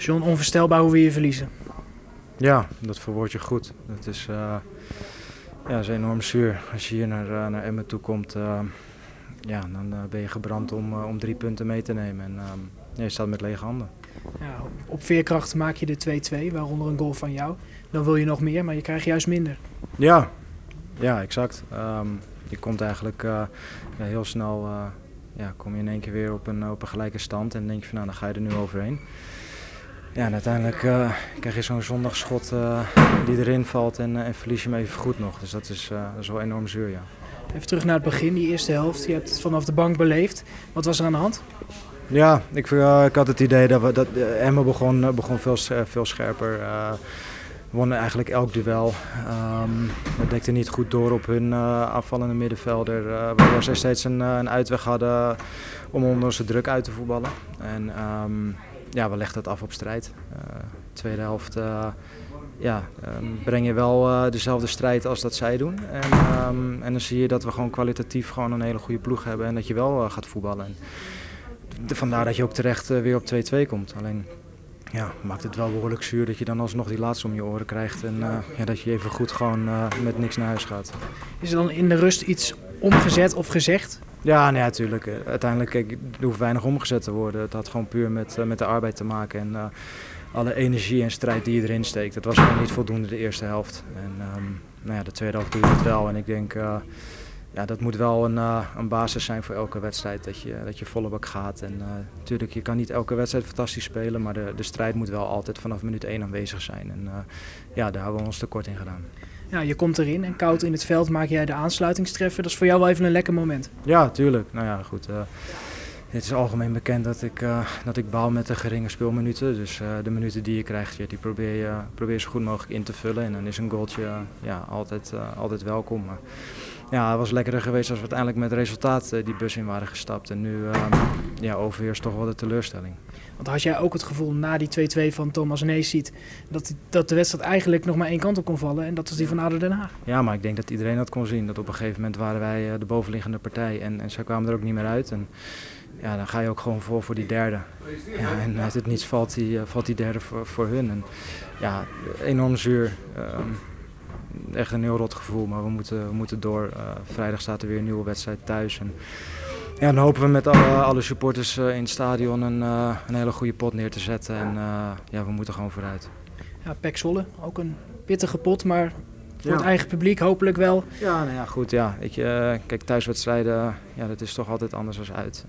John, onvoorstelbaar hoe we hier verliezen. Ja, dat verwoord je goed. Dat is, ja, is enorm zuur. Als je hier naar Emmen toe komt, ja, dan ben je gebrand om 3 punten mee te nemen. En ja, je staat met lege handen. Ja, op veerkracht maak je de 2-2, waaronder een goal van jou. Dan wil je nog meer, maar je krijgt juist minder. Ja, ja, exact. Je komt eigenlijk ja, heel snel ja, kom je in één keer weer op een gelijke stand. En dan denk je van nou, dan ga je er nu overheen. Ja, en uiteindelijk krijg je zo'n zondagschot die erin valt en verlies je hem even goed nog. Dus dat is wel enorm zuur, ja. Even terug naar het begin, die eerste helft. Je hebt het vanaf de bank beleefd. Wat was er aan de hand? Ja, ik had het idee dat Emmen begon veel scherper. Wonnen eigenlijk elk duel. We dekten niet goed door op hun aanvallende middenvelder. Waardoor zij steeds een uitweg hadden om onder onze druk uit te voetballen. En ja, we legden het af op strijd. Tweede helft ja, breng je wel dezelfde strijd als dat zij doen. En dan zie je dat we gewoon kwalitatief gewoon een hele goede ploeg hebben en dat je wel gaat voetballen. En vandaar dat je ook terecht weer op 2-2 komt. Alleen ja, maakt het wel behoorlijk zuur dat je dan alsnog die laatste om je oren krijgt en ja, dat je even goed gewoon met niks naar huis gaat. Is er dan in de rust iets omgezet of gezegd? Ja, nee, natuurlijk. Uiteindelijk er hoeft weinig omgezet te worden. Het had gewoon puur met de arbeid te maken en alle energie en strijd die je erin steekt. Dat was gewoon niet voldoende de eerste helft. En nou ja, de tweede helft doe je het wel en ik denk ja, dat moet wel een basis zijn voor elke wedstrijd, dat je volle bak gaat. En natuurlijk, je kan niet elke wedstrijd fantastisch spelen, maar de strijd moet wel altijd vanaf minuut 1 aanwezig zijn. En ja, daar hebben we ons tekort in gedaan. Ja, je komt erin en koud in het veld maak jij de aansluitingstreffer. Dat is voor jou wel even een lekker moment. Ja, tuurlijk. Nou ja, goed. Het is algemeen bekend dat ik baal met de geringe speelminuten. Dus de minuten die je krijgt, die probeer je zo goed mogelijk in te vullen. En dan is een goaltje ja, altijd welkom. Maar ja, het was lekkerder geweest als we uiteindelijk met resultaat die bus in waren gestapt. En nu ja, overheerst toch wel de teleurstelling. Want had jij ook het gevoel na die 2-2 van Thomas Nees ziet dat de wedstrijd eigenlijk nog maar één kant op kon vallen en dat was die van ADO Den Haag? Ja, maar ik denk dat iedereen dat kon zien. Dat op een gegeven moment waren wij de bovenliggende partij en zij kwamen er ook niet meer uit. En ja, dan ga je ook gewoon voor die derde. Ja, en uit het niets valt die derde voor hun. En ja, enorm zuur. Echt een heel rot gevoel, maar we moeten door. Vrijdag staat er weer een nieuwe wedstrijd thuis. En ja, dan hopen we met alle supporters in het stadion een hele goede pot neer te zetten. En ja, we moeten gewoon vooruit. Ja, PEC Zwolle, ook een pittige pot, maar voor het eigen publiek hopelijk wel. Ja, nou ja, goed. Ja. Kijk, thuiswedstrijden, ja, dat is toch altijd anders dan uit.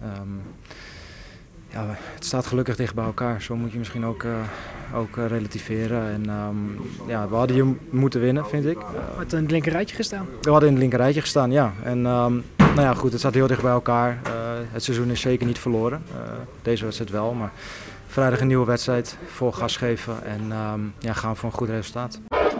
Ja, het staat gelukkig dicht bij elkaar. Zo moet je misschien ook relativeren. En ja, we hadden hier moeten winnen, vind ik. Had in het linkerrijtje gestaan? We hadden in het linkerrijtje gestaan, ja. En nou ja, goed, het staat heel dicht bij elkaar. Het seizoen is zeker niet verloren. Deze wedstrijd wel, maar vrijdag een nieuwe wedstrijd, vol gas geven en ja, gaan voor een goed resultaat.